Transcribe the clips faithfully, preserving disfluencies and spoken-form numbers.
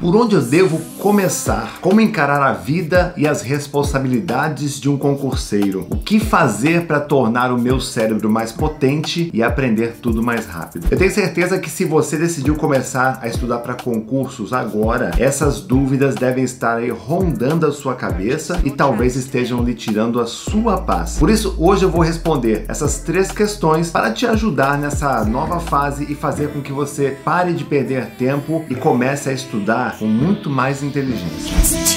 Por onde eu devo começar? Como encarar a vida e as responsabilidades de um concurseiro? O que fazer para tornar o meu cérebro mais potente e aprender tudo mais rápido? Eu tenho certeza que se você decidiu começar a estudar para concursos agora, essas dúvidas devem estar aí rondando a sua cabeça e talvez estejam lhe tirando a sua paz. Por isso, hoje eu vou responder essas três questões para te ajudar nessa nova fase e fazer com que você pare de perder tempo e comece a estudar com muito mais inteligência.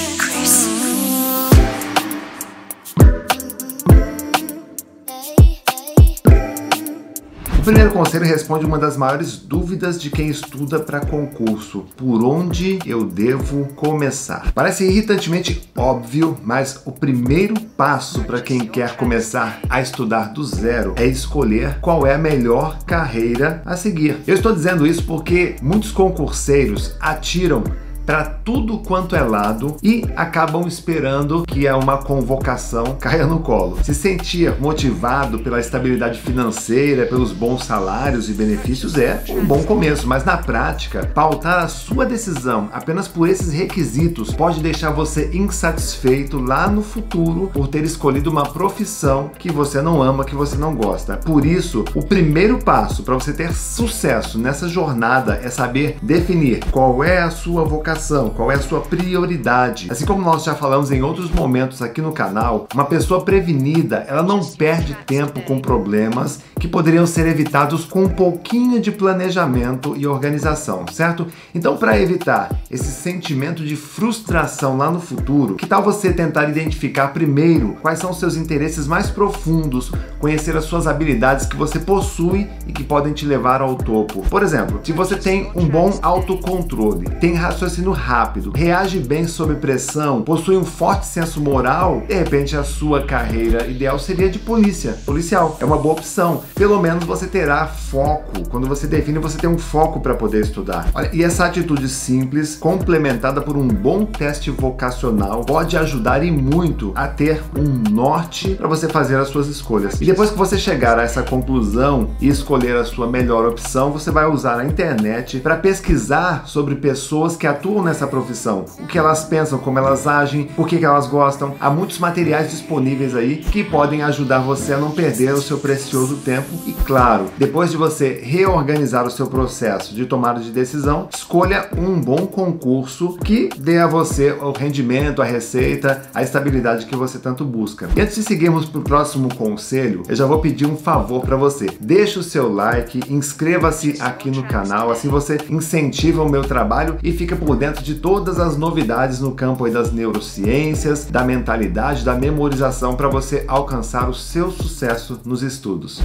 O primeiro conselho responde uma das maiores dúvidas de quem estuda para concurso: por onde eu devo começar? Parece irritantemente óbvio, mas o primeiro passo para quem quer começar a estudar do zero é escolher qual é a melhor carreira a seguir. Eu estou dizendo isso porque muitos concurseiros atiram para tudo quanto é lado e acabam esperando que uma convocação caia no colo. Se sentir motivado pela estabilidade financeira, pelos bons salários e benefícios é um bom começo, mas na prática, pautar a sua decisão apenas por esses requisitos pode deixar você insatisfeito lá no futuro por ter escolhido uma profissão que você não ama, que você não gosta. Por isso, o primeiro passo para você ter sucesso nessa jornada é saber definir qual é a sua vocação, qual é a sua prioridade. Assim como nós já falamos em outros momentos aqui no canal, uma pessoa prevenida, ela não perde tempo com problemas que poderiam ser evitados com um pouquinho de planejamento e organização, certo? Então, para evitar esse sentimento de frustração lá no futuro, que tal você tentar identificar primeiro quais são os seus interesses mais profundos, conhecer as suas habilidades que você possui e que podem te levar ao topo. Por exemplo, se você tem um bom autocontrole, tem raciocínio rápido, reage bem sob pressão, possui um forte senso moral, de repente a sua carreira ideal seria de polícia. Policial é uma boa opção. Pelo menos você terá foco. Quando você define, você tem um foco para poder estudar. Olha, e essa atitude simples, complementada por um bom teste vocacional, pode ajudar e muito a ter um norte para você fazer as suas escolhas. E depois que você chegar a essa conclusão e escolher a sua melhor opção, você vai usar a internet para pesquisar sobre pessoas que atuam nessa profissão, o que elas pensam, como elas agem, por que que elas gostam. Há muitos materiais disponíveis aí que podem ajudar você a não perder o seu precioso tempo e, claro, depois de você reorganizar o seu processo de tomada de decisão, escolha um bom concurso que dê a você o rendimento, a receita, a estabilidade que você tanto busca. E antes de seguirmos para o próximo conselho, eu já vou pedir um favor para você. Deixe o seu like, inscreva-se aqui no canal, assim você incentiva o meu trabalho e fica por dentro de todas as novidades no campo aí das neurociências, da mentalidade, da memorização para você alcançar o seu sucesso nos estudos.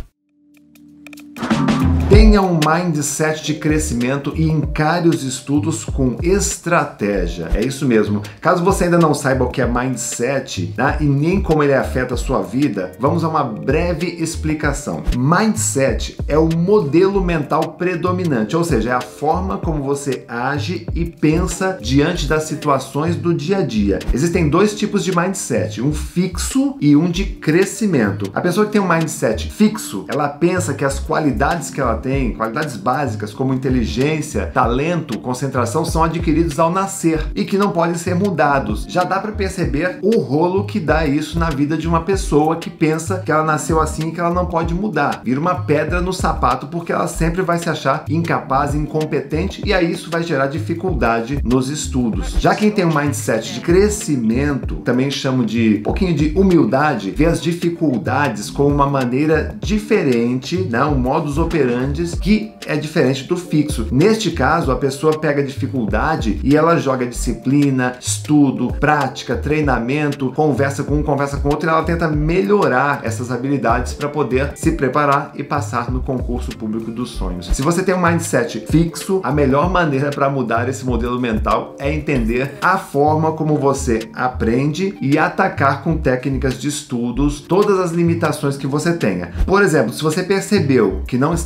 Tenha um mindset de crescimento e encare os estudos com estratégia. É isso mesmo. Caso você ainda não saiba o que é mindset, né, e nem como ele afeta a sua vida, vamos a uma breve explicação. Mindset é o modelo mental predominante, ou seja, é a forma como você age e pensa diante das situações do dia a dia. Existem dois tipos de mindset, um fixo e um de crescimento. A pessoa que tem um mindset fixo, ela pensa que as qualidades que ela tem, qualidades básicas como inteligência, talento, concentração, são adquiridos ao nascer e que não podem ser mudados. Já dá para perceber o rolo que dá isso na vida de uma pessoa que pensa que ela nasceu assim e que ela não pode mudar. Vira uma pedra no sapato porque ela sempre vai se achar incapaz, incompetente, e aí isso vai gerar dificuldade nos estudos. Já quem tem um mindset de crescimento, também chamo de um pouquinho de humildade, vê as dificuldades como uma maneira diferente, né? Um modus operandi que é diferente do fixo. Neste caso, a pessoa pega a dificuldade e ela joga disciplina, estudo, prática, treinamento, conversa com um, conversa com outro, e ela tenta melhorar essas habilidades para poder se preparar e passar no concurso público dos sonhos. Se você tem um mindset fixo, a melhor maneira para mudar esse modelo mental é entender a forma como você aprende e atacar com técnicas de estudos todas as limitações que você tenha. Por exemplo, se você percebeu que não está aprendendo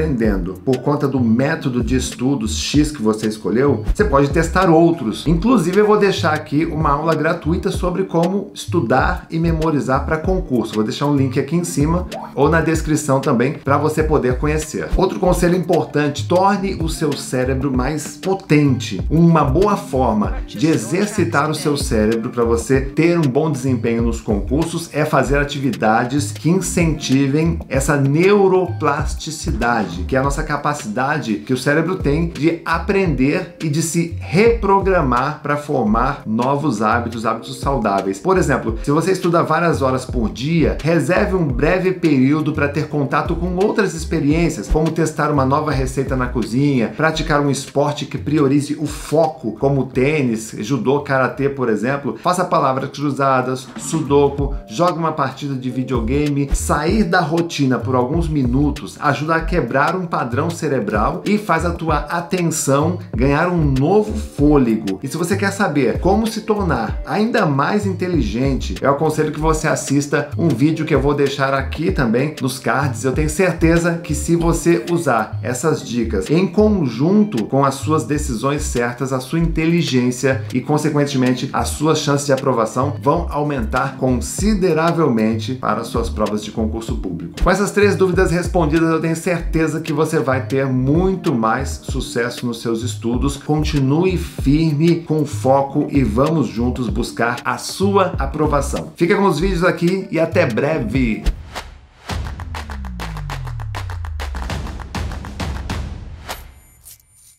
aprendendo por conta do método de estudos X que você escolheu, você pode testar outros. Inclusive, eu vou deixar aqui uma aula gratuita sobre como estudar e memorizar para concurso. Vou deixar um link aqui em cima ou na descrição também para você poder conhecer. Outro conselho importante: torne o seu cérebro mais potente. Uma boa forma de exercitar o seu cérebro para você ter um bom desempenho nos concursos é fazer atividades que incentivem essa neuroplasticidade, que é a nossa capacidade que o cérebro tem de aprender e de se reprogramar para formar novos hábitos, hábitos saudáveis. Por exemplo, se você estuda várias horas por dia, reserve um breve período para ter contato com outras experiências, como testar uma nova receita na cozinha, praticar um esporte que priorize o foco, como tênis, judô, karatê, por exemplo. Faça palavras cruzadas, sudoku, jogue uma partida de videogame. Sair da rotina por alguns minutos ajuda a quebrar um padrão cerebral e faz a tua atenção ganhar um novo fôlego. E se você quer saber como se tornar ainda mais inteligente, eu aconselho que você assista um vídeo que eu vou deixar aqui também nos cards. Eu tenho certeza que se você usar essas dicas em conjunto com as suas decisões certas, a sua inteligência e, consequentemente, as suas chances de aprovação vão aumentar consideravelmente para as suas provas de concurso público. Com essas três dúvidas respondidas, eu tenho certeza que você vai ter muito mais sucesso nos seus estudos. Continue firme, com foco, e vamos juntos buscar a sua aprovação. Fica com os vídeos aqui e até breve!